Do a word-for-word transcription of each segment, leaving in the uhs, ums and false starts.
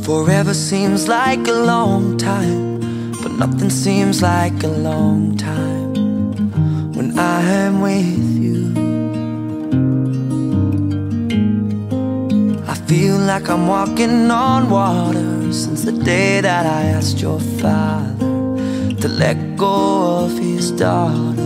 Forever seems like a long time, but nothing seems like a long time when I am with you. I feel like I'm walking on water since the day that I asked your father to let go of his daughter.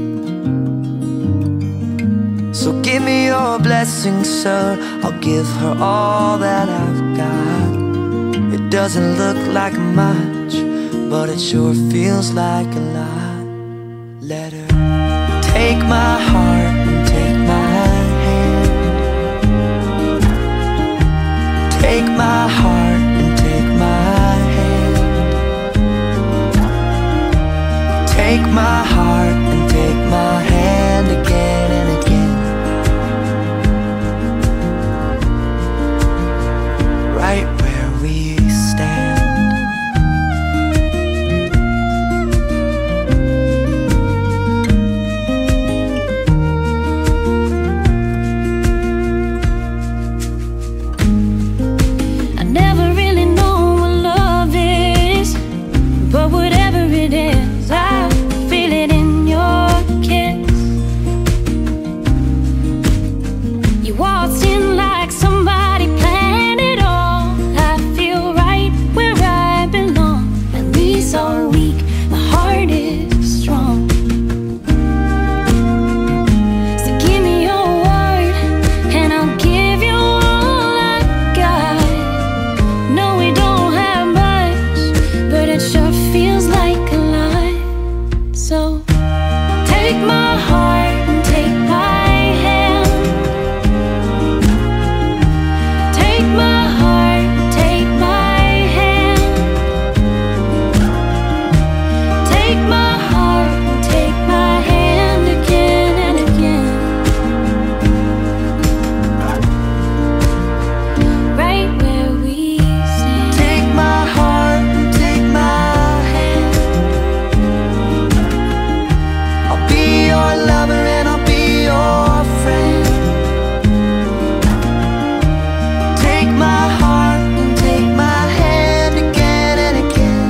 So give me your blessing, sir, I'll give her all that I've got. It doesn't look like much, but it sure feels like a lot. Let her take my heart and take my hand. Take my heart and take my hand. Take my heart and take my hand again and again. Right where we stand. I never really know what love is, but whatever it is, I feel it in your kiss. You waltzed in like somebody planned it all. I feel right where I belong. My knees are weak, my heart is strong. So give me your word and I'll give you all I got. No, we don't have much, but it sure feels like a lot. So take my heart and take my hand. Take my heart and take my hand. Take my heart and take my hand again and again. Right where we stand. Take my heart and take my hand. I'll be your lover and I'll be your friend. Take my heart and take my hand again and again.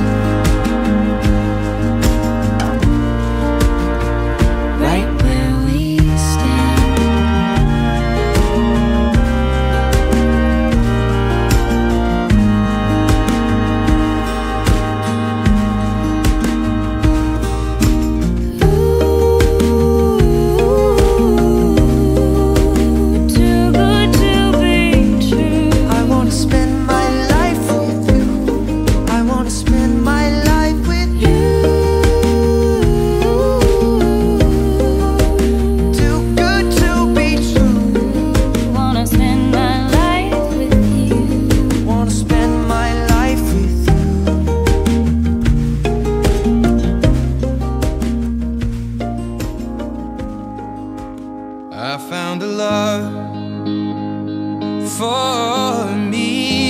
Right Where we stand. Ooh, too good to be true. I wanna spend my life with you. I wanna spend my life with you. Too good to be true. Wanna spend my life with you. Wanna spend my life with you. I found a love for me.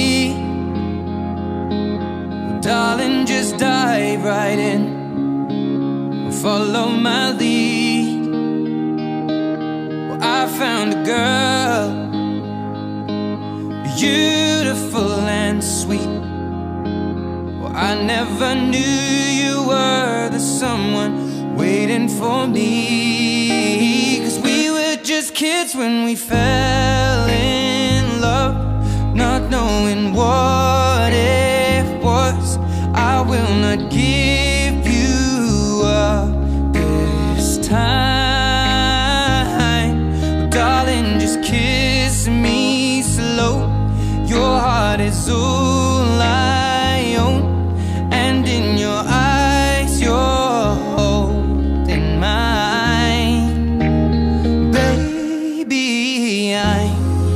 Darling, just dive right in. Follow my lead. Well, I found a girl, beautiful and sweet. Well, I never knew you were the someone waiting for me. 'Cause we were just kids when we fell in love, not knowing what it was. I will not give you up this time. Darling, just kiss me slow. Your heart is all I own, and in your eyes you're holding mine. Baby, I'm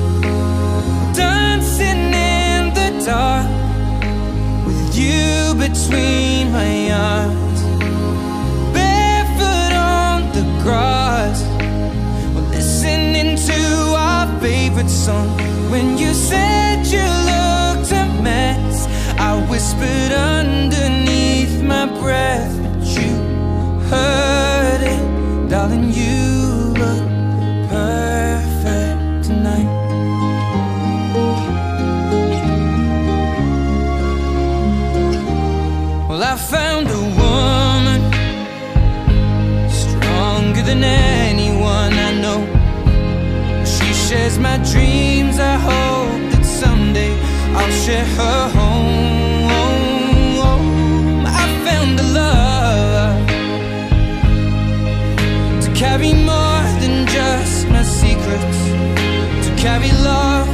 dancing in the dark with you between my arms, barefoot on the grass. We're listening to our favorite song. When you said you looked a mess, I whispered underneath my breath, but you heard it. Darling, you look perfect tonight. my dreams, I hope that someday I'll share her home. I found a love to carry more than just my secrets, to carry love